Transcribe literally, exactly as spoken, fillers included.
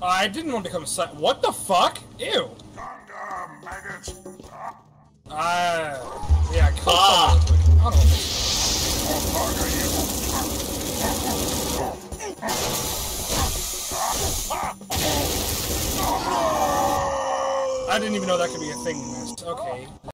I didn't want to become a si- What the fuck? Ew. Maggots. Uh, yeah, kill Ah. someone real quick. I don't know. I didn't even know that could be a thing in this. Okay.